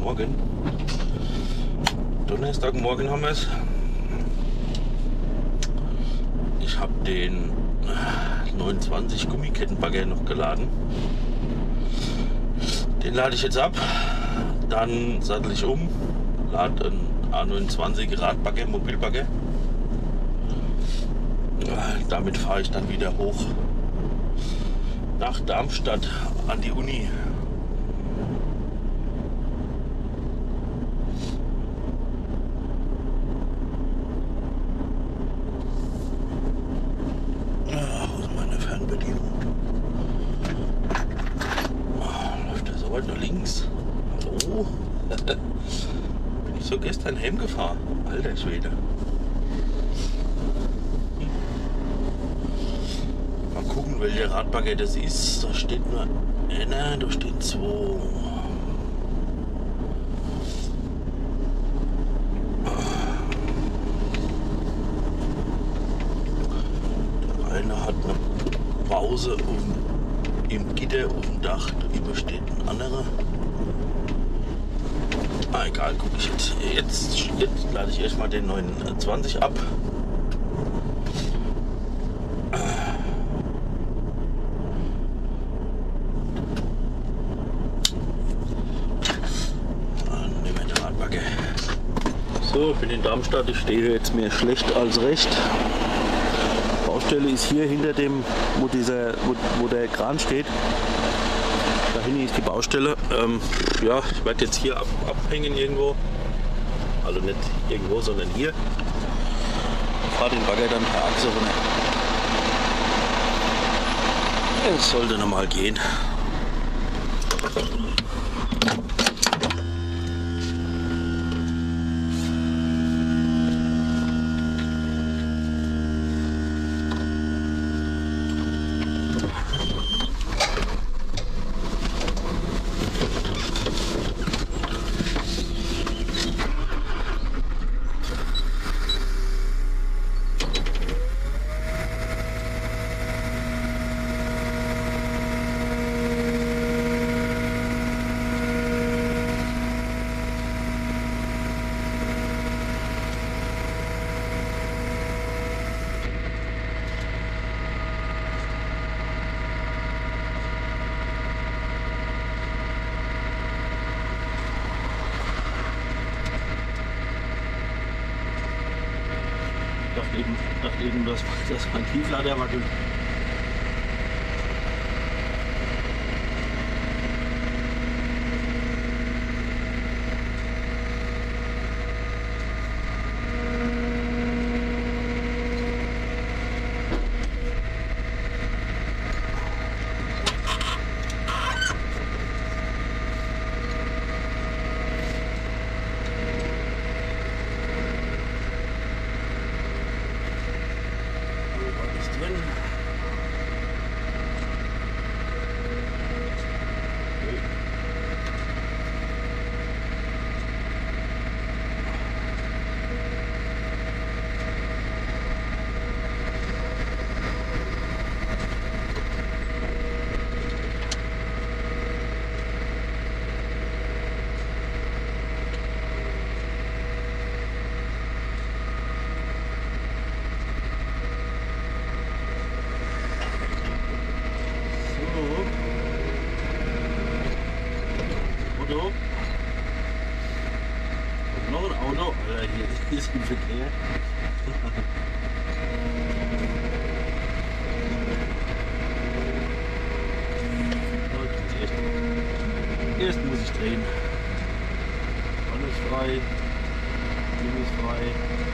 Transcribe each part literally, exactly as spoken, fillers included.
Morgen. Donnerstagmorgen haben wir es. Ich habe den neunundzwanzig Gummikettenbagger noch geladen. Den lade ich jetzt ab, dann sattel ich um, lade einen A neunundzwanzig Radbagger, Mobilbagger. Damit fahre ich dann wieder hoch nach Darmstadt an die Uni. Ja, wo ist meine Fernbedienung? Oh, läuft der so weit nach links? Hallo? Bin ich so gestern heimgefahren? Alter Schwede. Gucken, welcher Radbagger das ist. Da steht nur einer, da stehen zwei. Der eine hat eine Pause und im Gitter auf dem Dach drüber steht ein anderer. Ah, egal, gucke ich jetzt. Jetzt, jetzt lade ich erstmal den neunundzwanzig ab. So, ich bin in Darmstadt, ich stehe jetzt mehr schlecht als recht. Die Baustelle ist hier hinter dem, wo, dieser, wo, wo der Kran steht. Da hinten ist die Baustelle. Ähm, ja, ich werde jetzt hier ab, abhängen irgendwo. Also nicht irgendwo, sondern hier. Ich fahre den Bagger dann per Achse runter. Es sollte normal gehen. Ich dachte eben, dass das mein Tieflader wackelt. Auto. Und noch ein Auto. Alter, hier ist ein Verkehr. Erst muss ich drehen. Alles frei. Ding ist frei.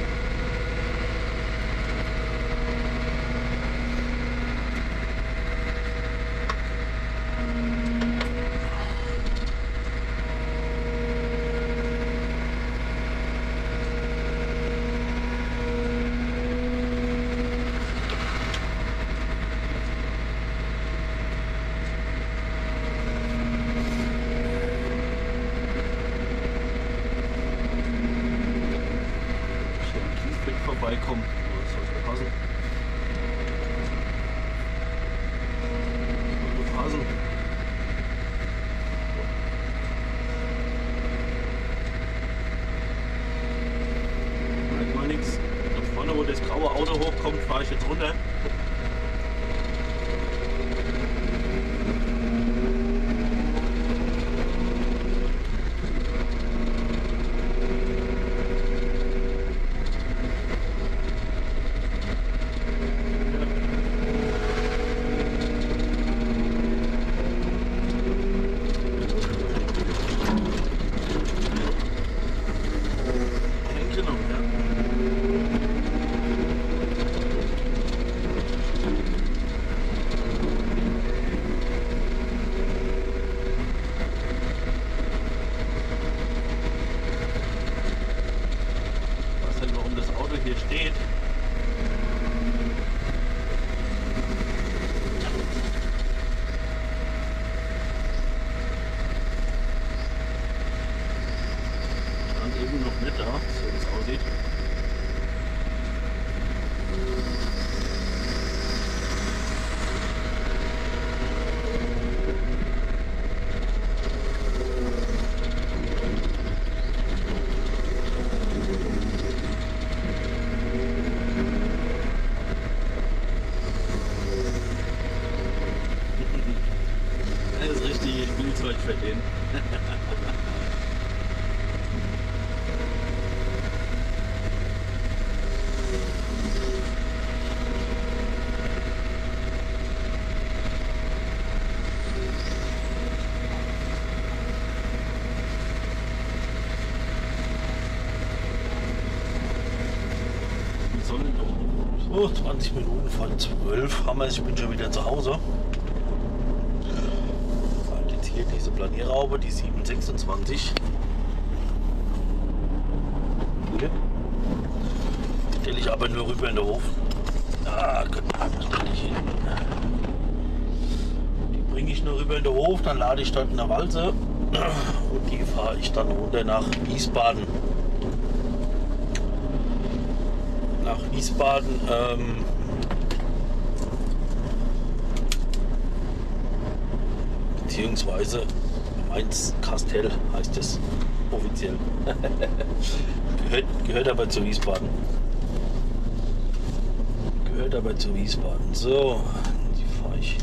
Vorbeikommen. Das sollte passen. Das sollte passen. das graue Auto hochkommt, fahre ich jetzt runter. Hier steht. Stand eben noch nicht da, so wie es aussieht. Das ist richtig Spielzeug für den. Wir sollen so zwanzig Minuten vor zwölf haben wir es, ich bin schon wieder zu Hause. Hier diese Planierhaube, die sieben sechsundzwanzig. Hier. Stelle ich aber nur rüber in den Hof. Ah, stelle ich hin. Die bringe ich nur rüber in den Hof, dann lade ich dort eine Walze und die fahre ich dann runter nach Wiesbaden. Nach Wiesbaden. Ähm, beziehungsweise Mainz-Kastel heißt es offiziell. gehört, gehört aber zu Wiesbaden. Gehört aber zu Wiesbaden. So, die fahre ich.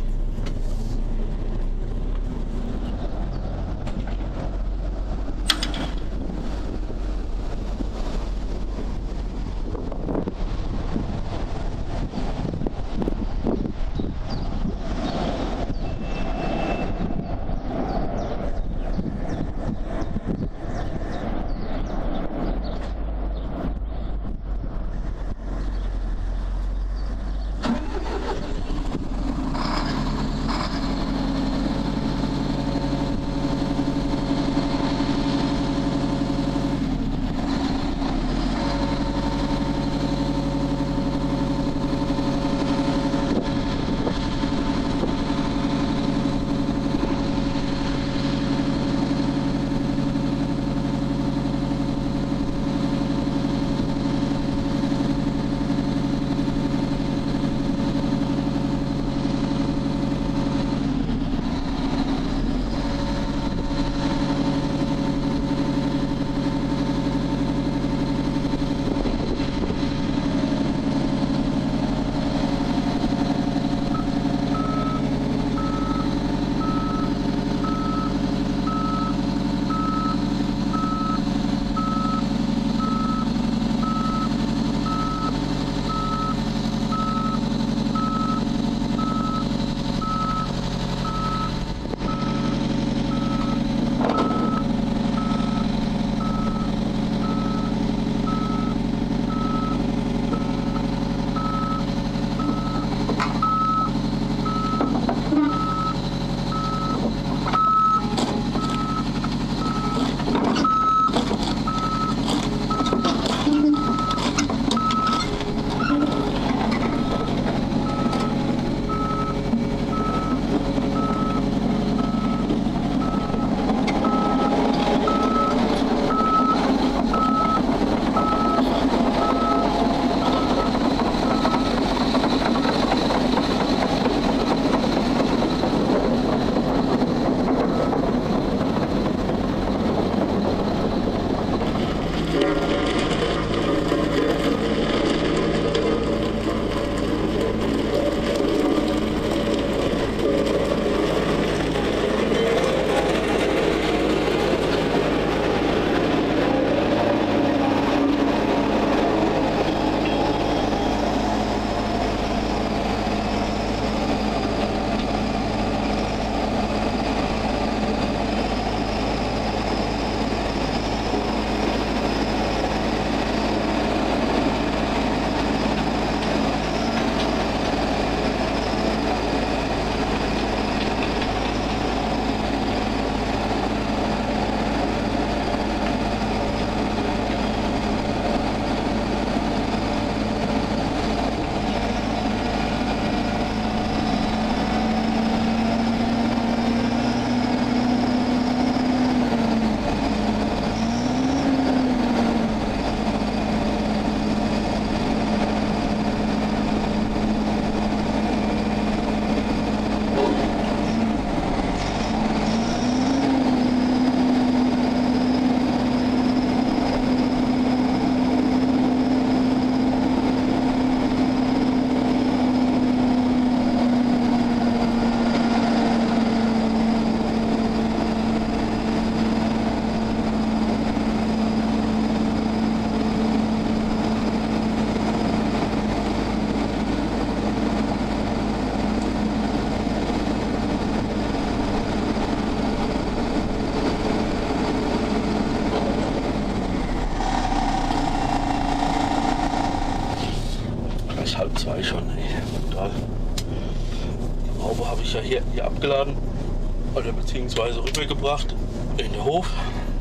ich schon. Total. Die Haube habe ich ja hier, hier abgeladen oder beziehungsweise rübergebracht in den Hof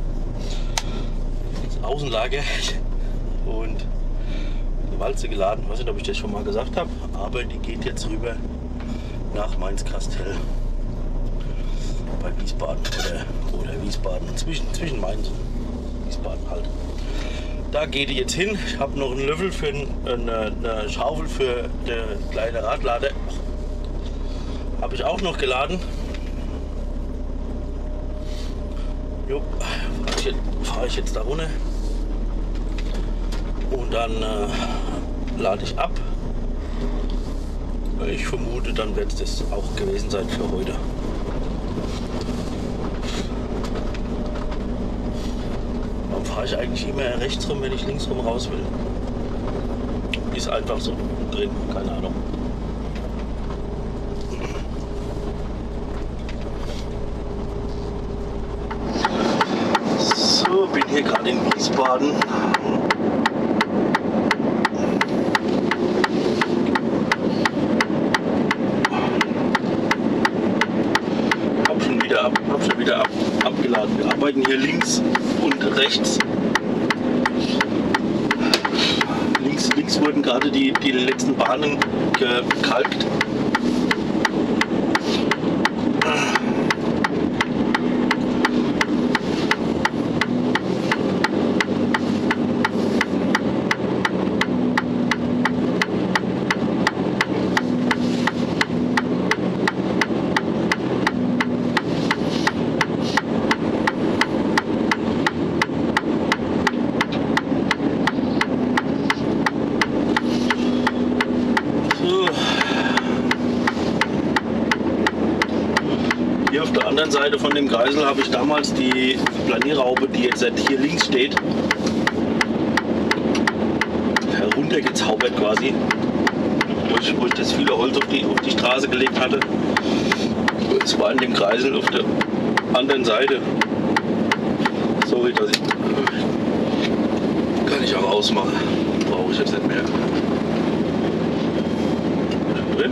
ins Außenlager und eine Walze geladen. Ich weiß nicht, ob ich das schon mal gesagt habe, aber die geht jetzt rüber nach Mainz-Kastel bei Wiesbaden oder, oder Wiesbaden, zwischen, zwischen Mainz und Wiesbaden halt. Da geht die jetzt hin. Ich habe noch einen Löffel für eine, eine Schaufel für den kleinen Radlader. Habe ich auch noch geladen. Jo, fahre ich, jetzt, fahr ich jetzt da runter. Und dann äh, lade ich ab. Ich vermute, dann wird es das auch gewesen sein für heute. Warum fahre ich eigentlich immer rechts rum, wenn ich links rum raus will? Ist einfach so drin, keine Ahnung. So, bin hier gerade in Wiesbaden. Hab schon wieder, ab, hab schon wieder ab, abgeladen. Wir arbeiten hier links und rechts. Links, links wurden gerade die, die letzten Bahnen gekalkt. Hier auf der anderen Seite von dem Kreisel habe ich damals die Planierhaube, die jetzt hier links steht, heruntergezaubert quasi, wo ich, wo ich das viele Holz auf die, auf die Straße gelegt hatte. Es war in dem Kreisel auf der anderen Seite. Sorry, dass ich... Kann ich auch ausmachen. Brauche ich jetzt nicht mehr. Drin?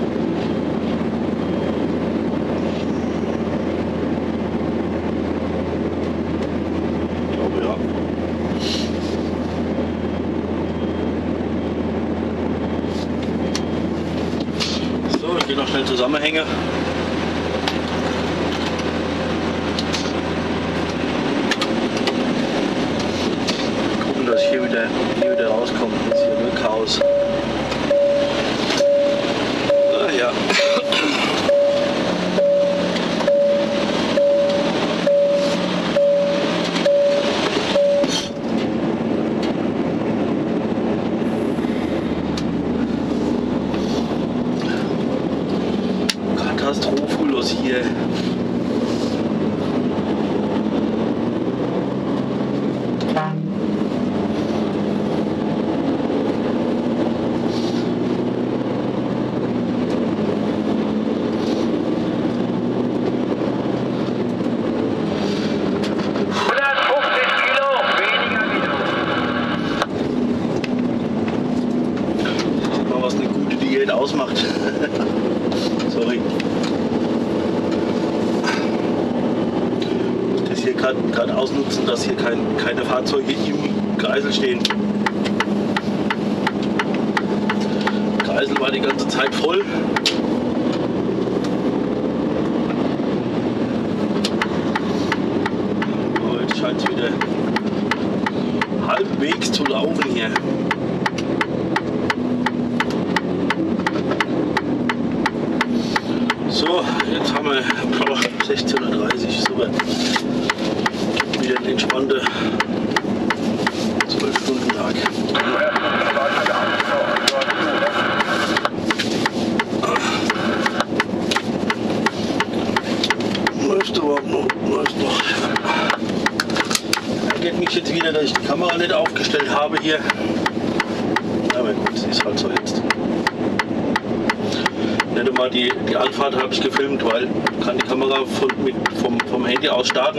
Ich gehe noch schnell Zusammenhänge. Gucken, dass ich hier wieder, hier wieder rauskomme. Jetzt hier nur Chaos. Ah, ja. Katastrophenlos hier. Mal, was eine gute Diät ausmacht. Sorry. Das hier gerade ausnutzen, dass hier kein, keine Fahrzeuge im Kreisel stehen. Der Kreisel war die ganze Zeit voll. Aber jetzt scheint es wieder halbwegs zu laufen hier. So, jetzt haben wir sechzehn Uhr dreißig, super. Wieder ein entspannter zwölf Stunden Tag. Läuft überhaupt noch, läuft noch. Ärgert mich jetzt wieder, dass ich die Kamera nicht aufgestellt habe hier. Aber gut, es ist halt so jetzt. Nicht einmal die, die Anfahrt habe ich gefilmt, weil ich kann die Kamera von, mit, vom, vom Handy aus starten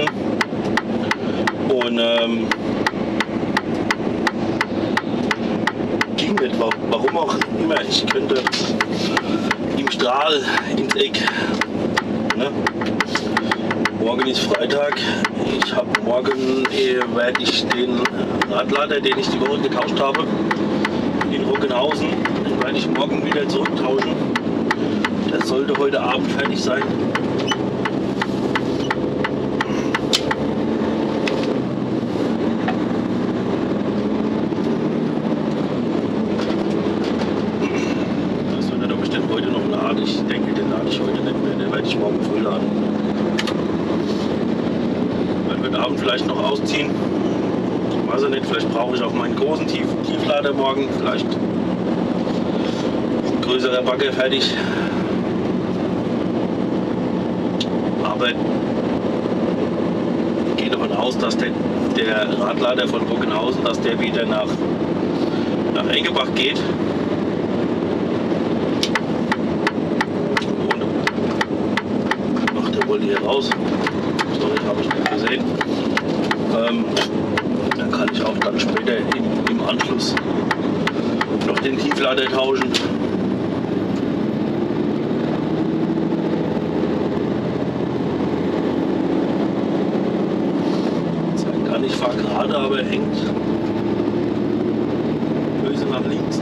und ähm, ging nicht. nicht, warum auch immer. Ich könnte im Strahl ins Eck. Ne? Morgen ist Freitag. Ich habe morgen äh, werde ich den Radlader, den ich die Woche getauscht habe, in Roggenhausen, den werde ich morgen wieder zurücktauschen. Der sollte heute Abend fertig sein. Das wird er bestimmt heute noch laden. Ich denke, den lade ich heute nicht mehr. Den werde ich morgen früh laden. Weil wir Abend vielleicht noch ausziehen. Weiß ich nicht, vielleicht brauche ich auch meinen großen Tief Tieflader morgen. Vielleicht ist ein größerer Bagger fertig. Aber ich gehe davon aus, dass der, der Radlader von Roggenhausen, dass der wieder nach, nach Engebach geht. Und ach, der wollte hier raus. Sorry, habe ich nicht gesehen. Ähm, dann kann ich auch dann später im, im Anschluss noch den Tieflader tauschen. Ich fahre gerade, aber er hängt böse nach links. Ne?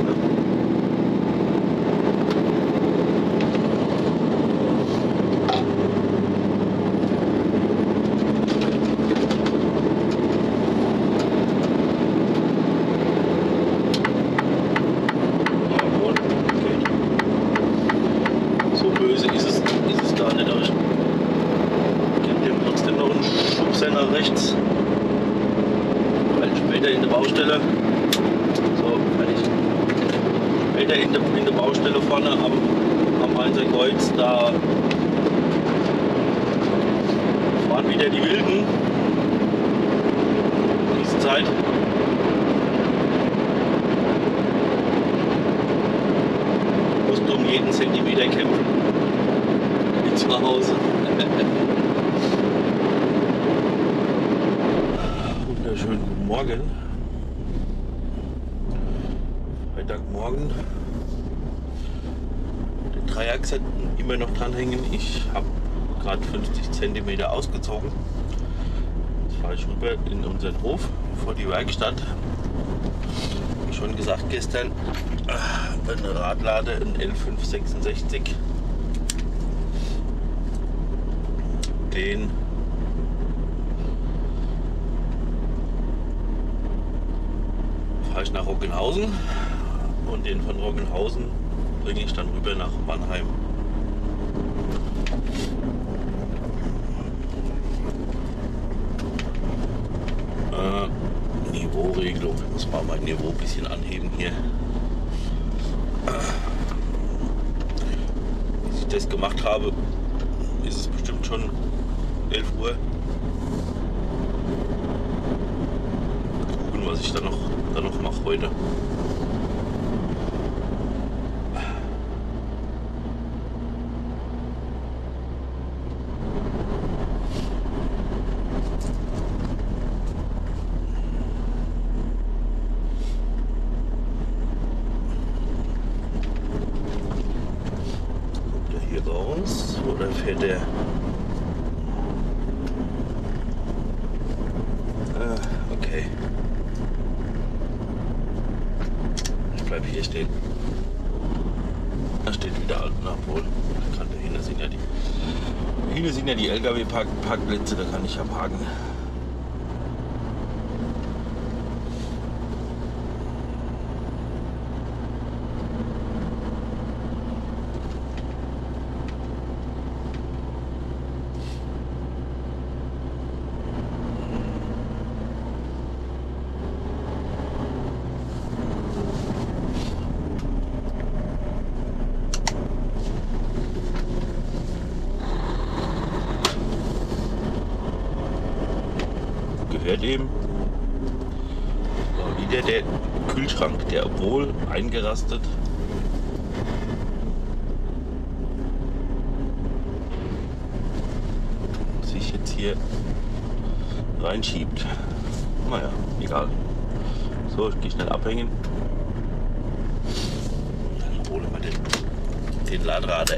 Jawohl, okay. So böse ist es, ist es gar nicht, aber ich gebe dem trotzdem noch einen Schubser nach rechts. Später in der Baustelle, so fertig. Später in der, in der Baustelle vorne am, am Mainzer Kreuz, da fahren wieder die Wilden. Diese Zeit. Musst du um jeden Zentimeter kämpfen. Wie zu Hause. Wunderschönen guten Morgen. Freitagmorgen. Den Dreiachser immer noch dranhängen. Ich habe gerade fünfzig Zentimeter ausgezogen. Jetzt fahre ich rüber in unseren Hof vor die Werkstatt. Wie schon gesagt gestern, ein Radlader, ein L fünf sechsundsechzig. Den fahre ich nach Roggenhausen und den von Roggenhausen bringe ich dann rüber nach Mannheim. Äh, Niveauregelung, ich muss mal mein Niveau ein bisschen anheben hier. Als ich das gemacht habe, ist es bestimmt schon elf Uhr. Gucken, was ich dann noch, dann noch mache heute. Kommt er hier raus oder fährt er? Okay. Ich bleibe hier stehen. Da steht wieder Altenabwohl. Da kann dahinter sind ja die. Dahinter sind ja die L K W-Parkplätze, da kann ich ja parken. Gehört eben. War wieder der Kühlschrank, der obwohl eingerastet sich jetzt hier reinschiebt. Naja, egal. So, ich gehe schnell abhängen. holen wir den, den Ladrader.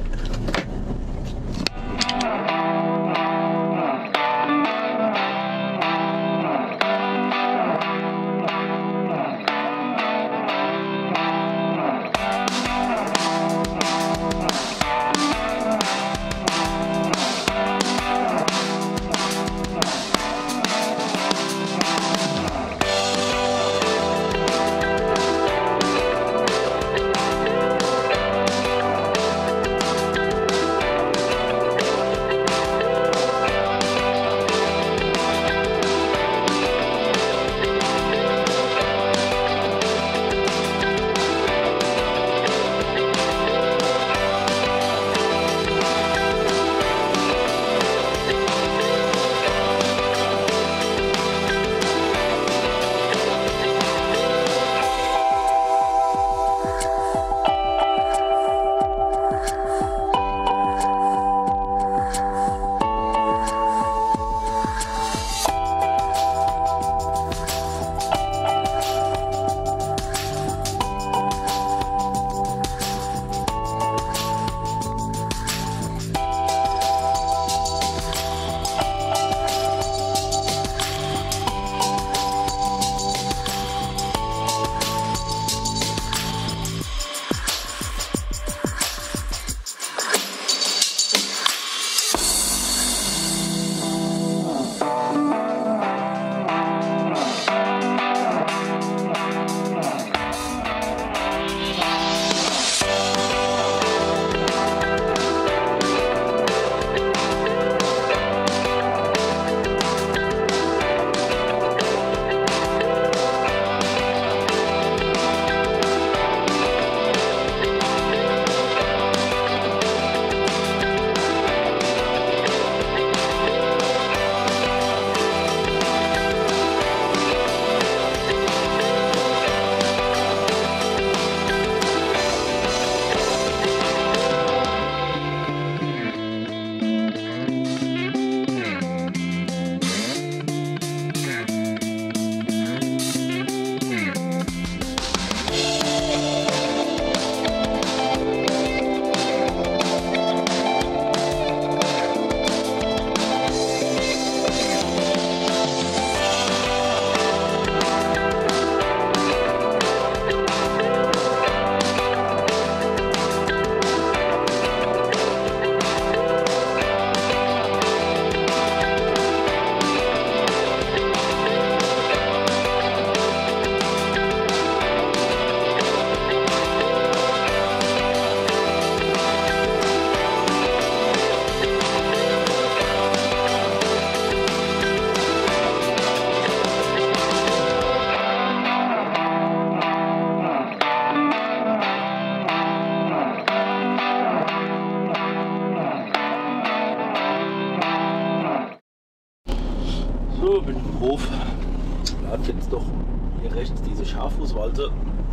So, bin im Hof. Lade jetzt doch hier rechts diese Schaffußwalze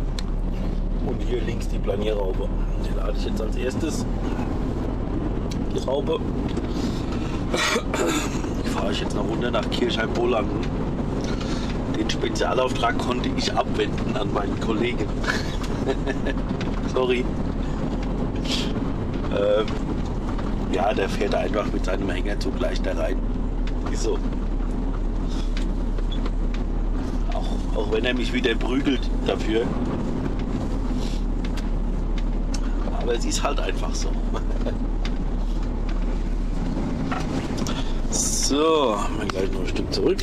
und hier links die Planierraupe. Die lade ich jetzt als erstes. Die Raupe. Die fahre ich jetzt noch runter nach Kirchheim-Bolanden. Den Spezialauftrag konnte ich abwenden an meinen Kollegen. Sorry. Ähm, ja, der fährt einfach mit seinem Hänger zugleich da rein. Ist so. Auch, auch wenn er mich wieder prügelt dafür. Aber es ist halt einfach so. So, mal gleich noch ein Stück zurück.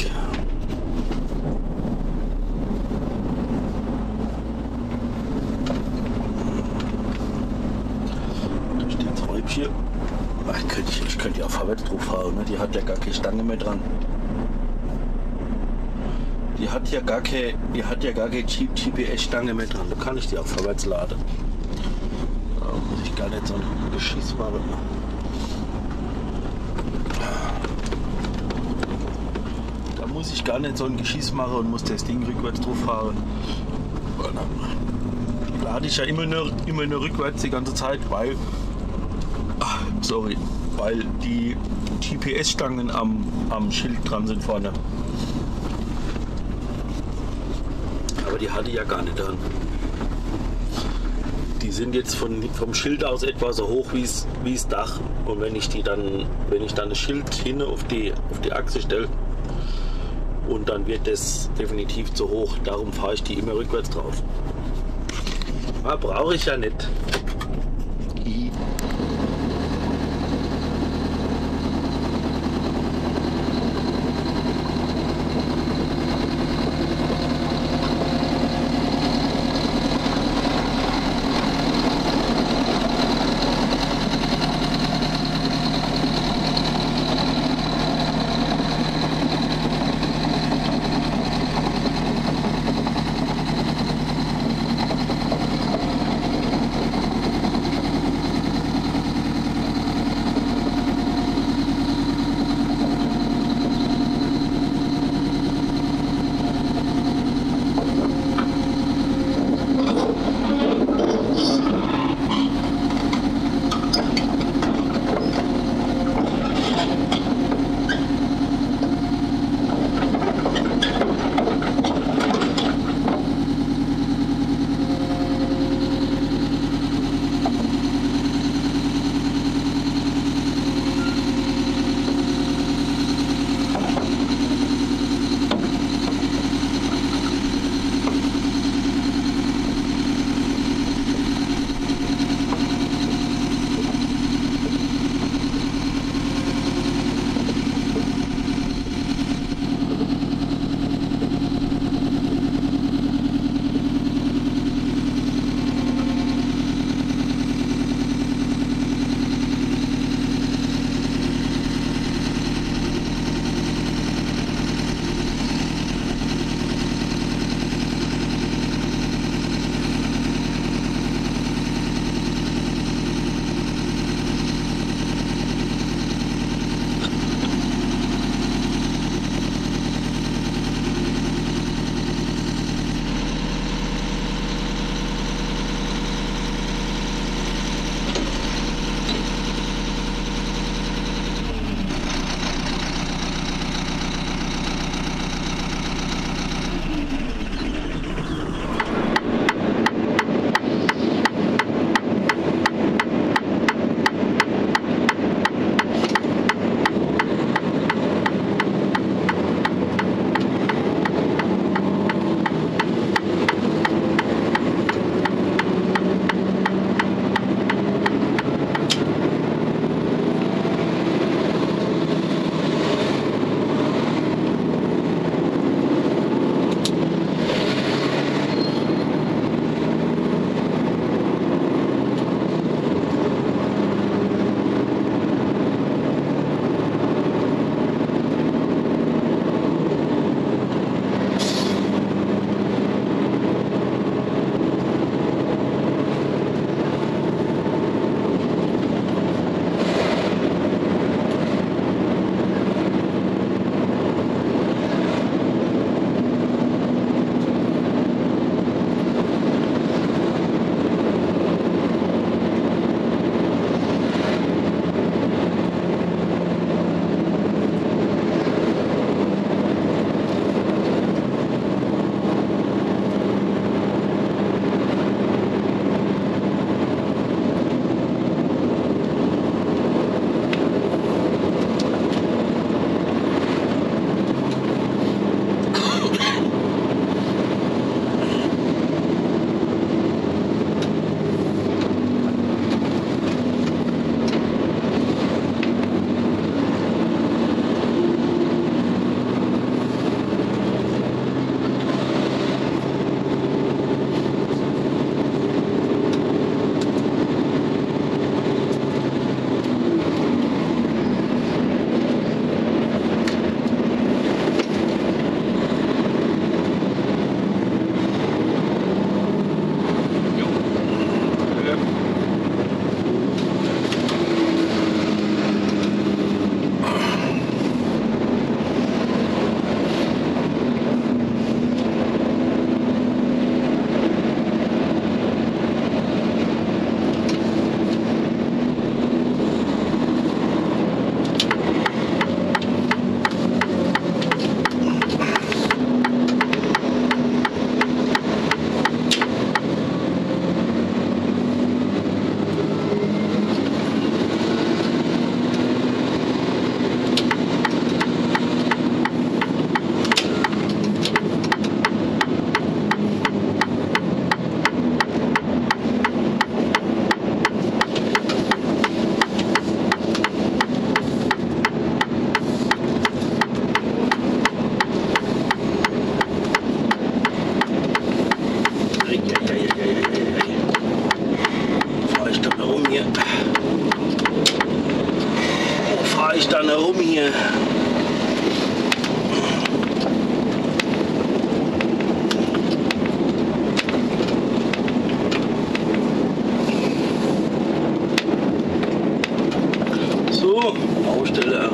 Durch das Räubchen. Ich könnte, ich könnte ja vorwärts drauf fahren, ne? Die hat ja gar keine Stange mehr dran. Die hat ja gar keine, die hat ja gar keine G P S-Stange mehr dran. Da kann ich die auch vorwärts laden. Da muss ich gar nicht so ein Geschiss machen. Da muss ich gar nicht so ein Geschiss machen und muss das Ding rückwärts drauf fahren. Dann lade ich ja immer nur, immer nur rückwärts die ganze Zeit, weil sorry, weil die G P S-Stangen am, am Schild dran sind vorne. Aber die hatte ja gar nicht dran. die sind jetzt von, vom Schild aus etwa so hoch wie das Dach. Und wenn ich die dann, wenn ich dann das Schild hin auf die, auf die Achse stelle, und dann wird das definitiv zu hoch. Darum fahre ich die immer rückwärts drauf. Ah, brauche ich ja nicht.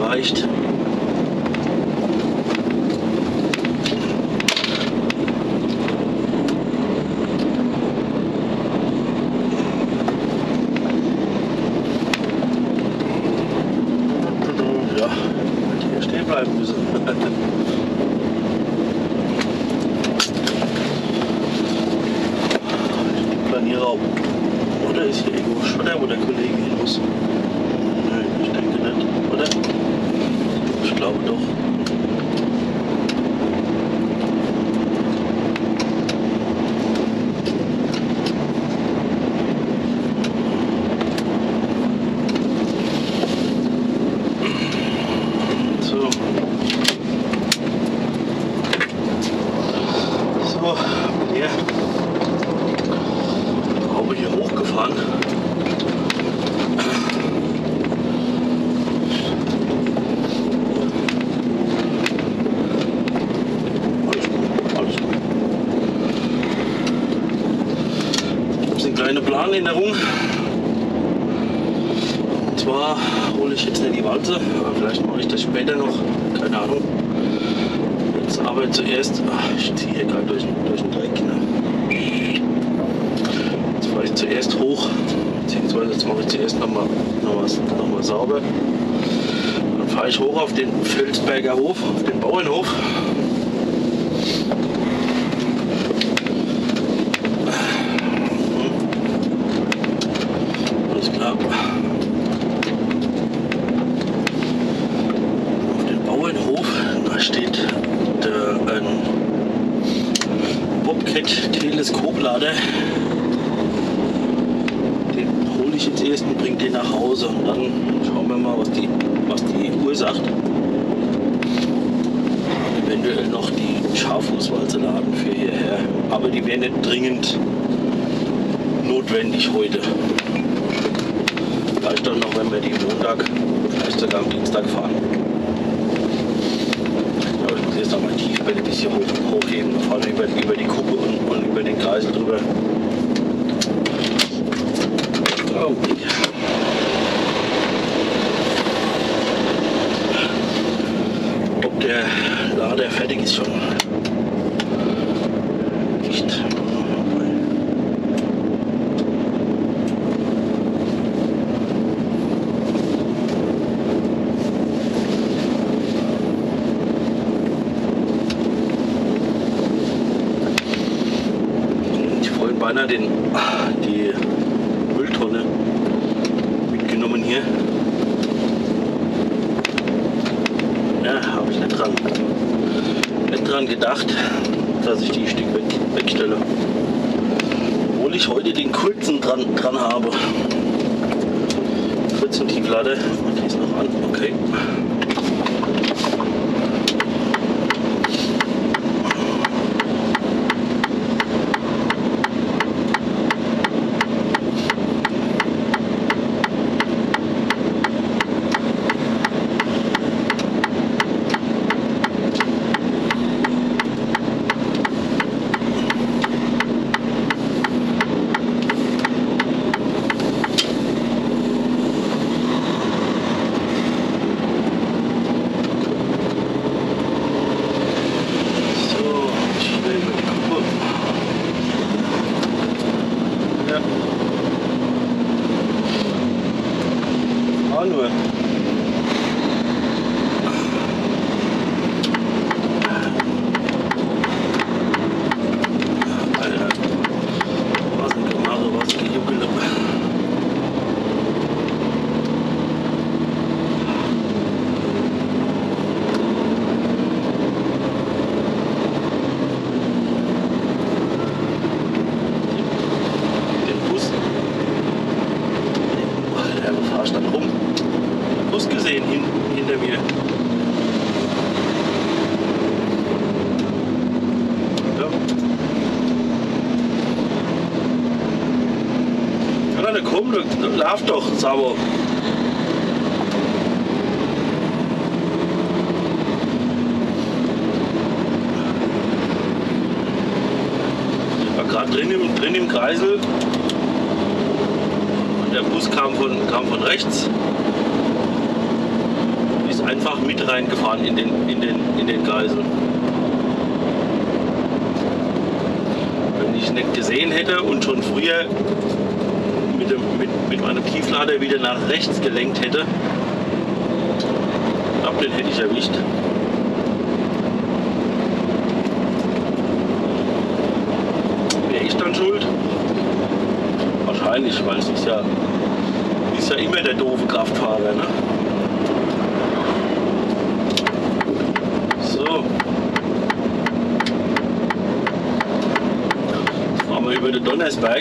reicht. Ja, hier stehen bleiben müssen. Planierraum. Oder ist hier irgendwo Schotter, wo der Kollege hin muss? Nein, ich denke nicht, oder? Ich glaube doch. So. So, hier. Habe hier hochgefahren. Kleine Planänderung. Und zwar hole ich jetzt nicht die Walze, aber vielleicht mache ich das später noch, keine Ahnung. Jetzt aber zuerst, ach, ich ziehe hier gerade durch, durch den Dreck. Ne? Jetzt fahre ich zuerst hoch, beziehungsweise jetzt mache ich zuerst nochmal noch was, noch mal sauber. Dann fahre ich hoch auf den Felsberger Hof, auf den Bauernhof. Auf dem Bauernhof, da steht der, ein Bobcat-Teleskoplader. Den hole ich jetzt erst und bringe den nach Hause und dann schauen wir mal, was die, was die Uhr sagt. Eventuell noch die Schaffußwalze laden für hierher, aber die wäre nicht dringend notwendig heute. Vielleicht dann noch, wenn wir die Montag, vielleicht sogar am Dienstag fahren. Aber ich muss jetzt noch mal Tiefbälle ein bisschen hoch, hochheben. Wir fahren über, über die Kuppe und, und über den Kreisel drüber. Oh. Ob der Lader fertig ist schon. Nicht. Beinahe den, die Mülltonne mitgenommen hier. Ja, habe ich nicht dran, nicht dran gedacht, dass ich die Stück weg, wegstelle. Obwohl ich heute den kurzen dran, dran habe. vierzehn Tieflader und die ist noch an. Okay. Nur. Alter, was ein Gemache, was ein Gejuckele. Den Bus. Alter, wo fahrst du dann rum? Bus gesehen hin, hinter mir. Ja. Ja, dann komm, du, du lauf doch, Sabo. Ich war gerade drin im, drin im Kreisel und der Bus kam von, kam von rechts. einfach mit reingefahren in den, in den, in den Geisel. Wenn ich nicht gesehen hätte und schon früher mit, dem, mit, mit meinem Tieflader wieder nach rechts gelenkt hätte, ab den hätte ich erwischt. Wäre ich dann schuld? Wahrscheinlich, weil es ist ja, ist ja immer der doofe Kraftfahrer. Ne? So. Jetzt fahren wir über den Donnersberg.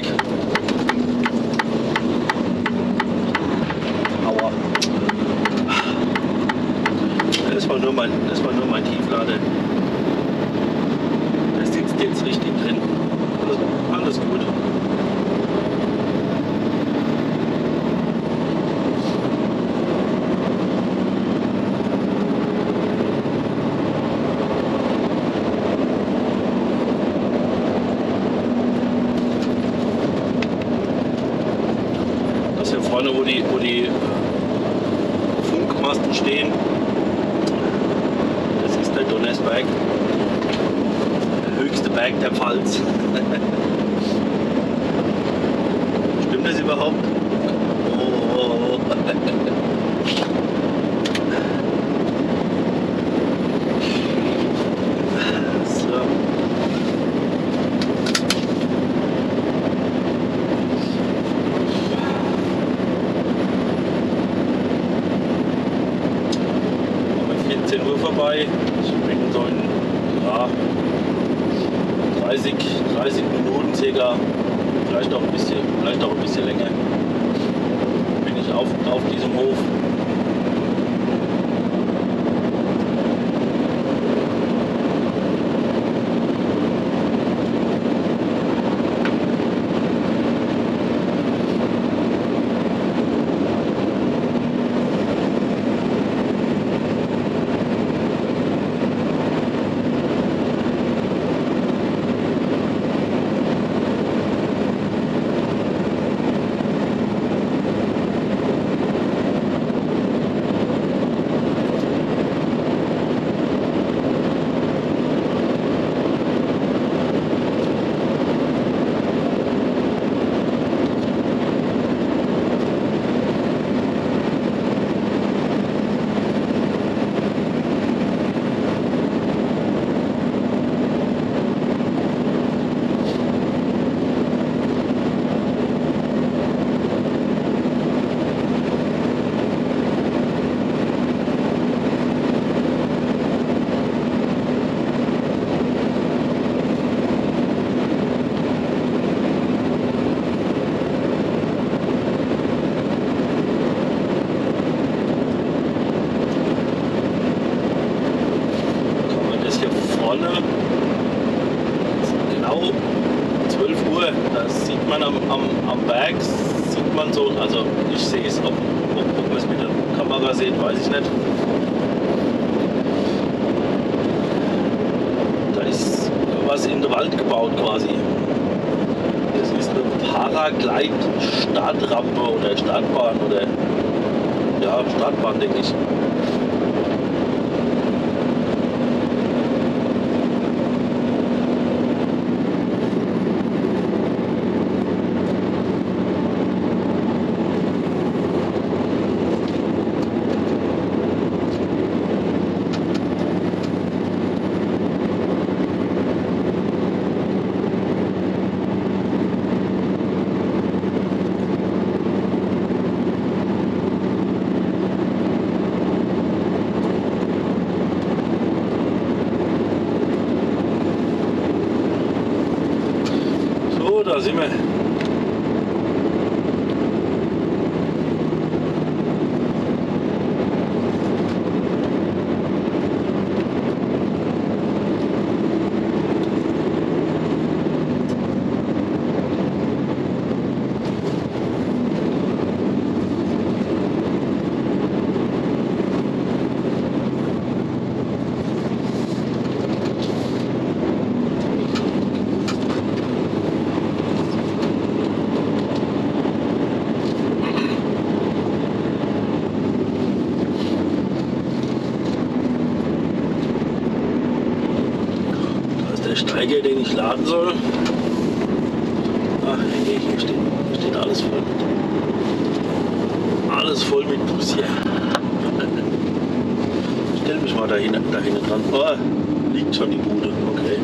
Aua. Das war nur mein, das war nur mein Tieflader. Der sitzt jetzt richtig drin. Alles, alles gut. Vorne, wo die, wo die Funkmasten stehen, das ist der Donnersberg, der höchste Berg der Pfalz. Stimmt das überhaupt? Oh. So. vierzehn Uhr vorbei. Ich bin so in ja, dreißig, dreißig Minuten circa, vielleicht auch ein bisschen, vielleicht auch ein bisschen länger, bin ich auf, auf diesem Hof. Genau zwölf Uhr, das sieht man am, am, am Berg, sieht man so, also ich sehe es, ob, ob, ob man es mit der Kamera sieht, weiß ich nicht. Da ist was in den Wald gebaut quasi. Das ist eine Paraglide-Startrampe oder Startbahn oder ja, Startbahn denke ich. Da sind wir. Speicher, den ich laden soll. Ach, hier steht, hier steht alles voll mit. Alles voll mit Bus hier. Stell mich mal da hinten, da hinten dran. Oh, liegt schon die Bude. Okay.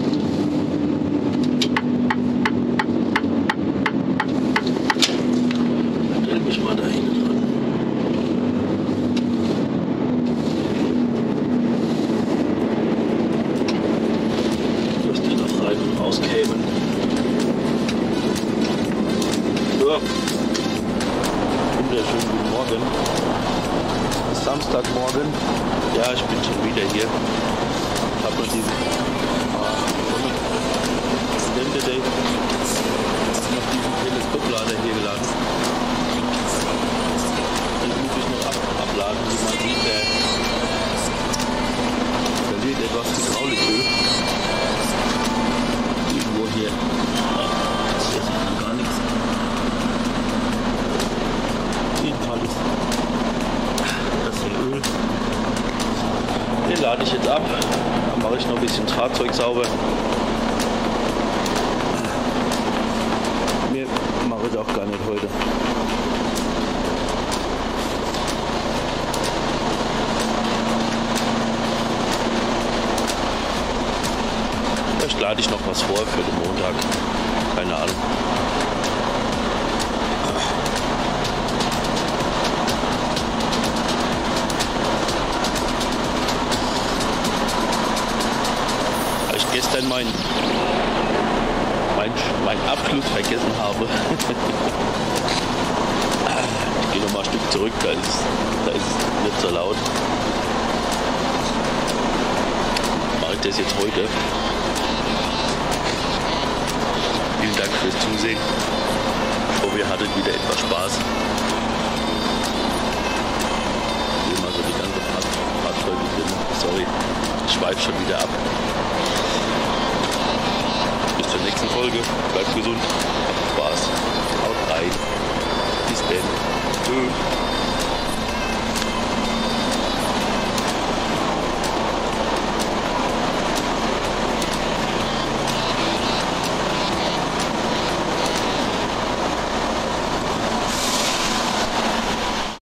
Stell mich mal da hinten dran. Lass dich noch rein und rauskämen. So. Wunderschönen guten Morgen. Es ist Samstagmorgen. Ja, ich bin schon wieder hier. Ich habe noch diesen Studente Day. Ich habe noch diesen Teleskoplader hier geladen. Den muss ich noch ab abladen, wie man sieht. Der verliert etwas Hydrauliköl. Irgendwo hier. Hier sieht man gar nichts. Jedenfalls das hier Öl. Den lade ich jetzt ab. Dann mache ich noch ein bisschen das Fahrzeug sauber. Mehr mache ich auch gar nicht heute. Vielleicht lade ich noch was vor für den Montag. Keine Ahnung. Gestern mein, mein, mein Abschluss vergessen habe. Ich gehe noch mal ein Stück zurück, da ist, da ist es nicht so laut. Mache ich das jetzt heute. Vielen Dank fürs Zusehen. Ich hoffe, ihr hattet wieder etwas Spaß. Hier mal so die ganze Fahrzeuge drin. Sorry, ich schweife schon wieder ab. Bis zur nächsten Folge. Bleibt gesund. Habt Spaß. Haut rein. Bis dann. Tschüss.